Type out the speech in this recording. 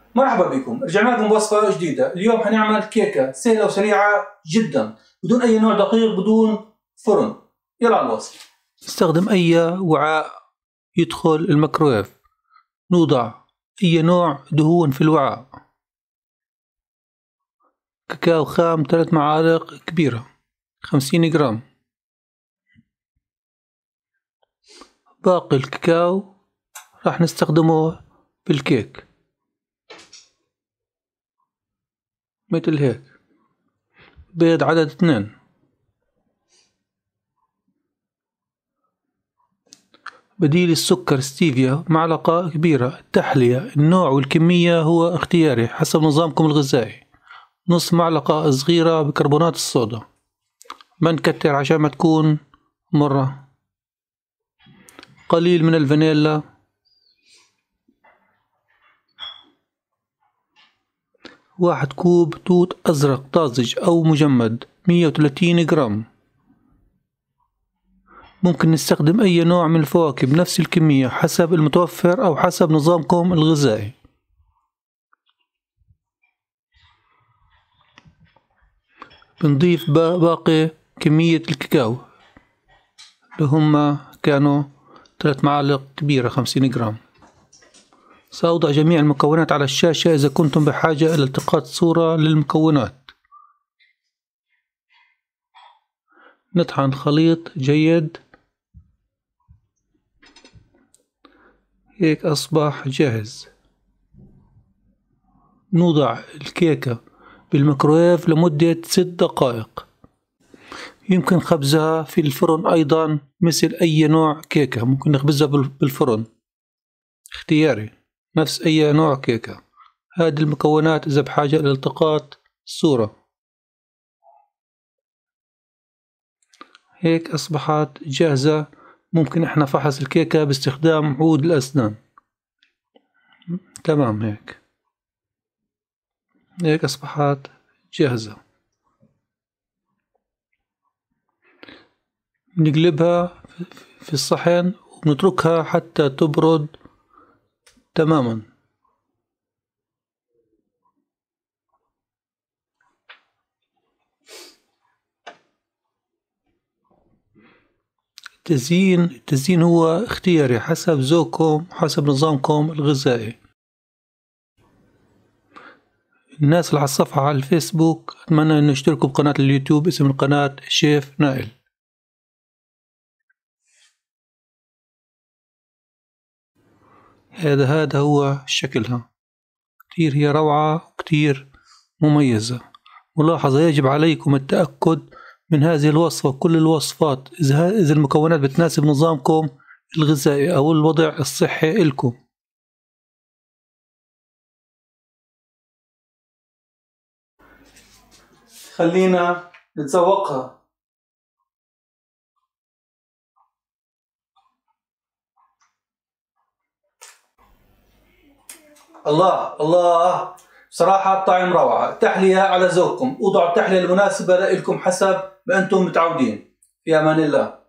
مرحبا بكم، رجعنا لكم بوصفة جديدة. اليوم حنعمل كيكة سهلة وسريعة جدا بدون أي نوع دقيق، بدون فرن. يلا على الوصف. نستخدم أي وعاء يدخل الميكرويف. نوضع أي نوع دهون في الوعاء. كاكاو خام 3 معالق كبيرة 50 جرام. باقي الكاكاو راح نستخدمه بالكيك مثل هيك. بيض عدد 2. بديل السكر ستيفيا معلقة كبيرة. التحلية النوع والكمية هو اختياري حسب نظامكم الغذائي. نص معلقة صغيرة بكربونات الصودا، ما نكتر عشان ما تكون مرة. قليل من الفانيلا. 1 كوب توت أزرق طازج أو مجمد 130 جرام. ممكن نستخدم أي نوع من الفواكه بنفس الكمية حسب المتوفر أو حسب نظامكم الغذائي. بنضيف باقي كمية الكاكاو اللي هم كانوا 3 معالق كبيرة 50 جرام. سأوضع جميع المكونات على الشاشة إذا كنتم بحاجة إلى التقاط صورة للمكونات. نطحن خليط جيد. هيك أصبح جاهز. نوضع الكيكة بالميكرويف لمدة 6 دقائق. يمكن خبزها في الفرن أيضا مثل أي نوع كيكة. ممكن نخبزها بالفرن اختياري نفس أي نوع كيكة. هذه المكونات إذا بحاجة إلى التقاط الصورة. هيك أصبحت جاهزة. ممكن إحنا فحص الكيكة باستخدام عود الأسنان. تمام. هيك أصبحت جاهزة. نقلبها في الصحن ونتركها حتى تبرد تماما. التزيين هو اختياري حسب ذوقكم حسب نظامكم الغذائي. الناس اللي على الصفحة على الفيسبوك أتمنى أن يشتركوا بقناة اليوتيوب، اسم القناة شيف نائل. هذا هو شكلها. كتير هي روعة وكتير مميزة. ملاحظة: يجب عليكم التأكد من هذه الوصفة وكل الوصفات إذا المكونات بتناسب نظامكم الغذائي أو الوضع الصحي إلكم. خلينا نتذوقها. الله الله، بصراحة الطعم روعة. التحلية على ذوقكم. اوضعوا التحلية المناسبة لكم حسب ما أنتم متعودين. في أمان الله.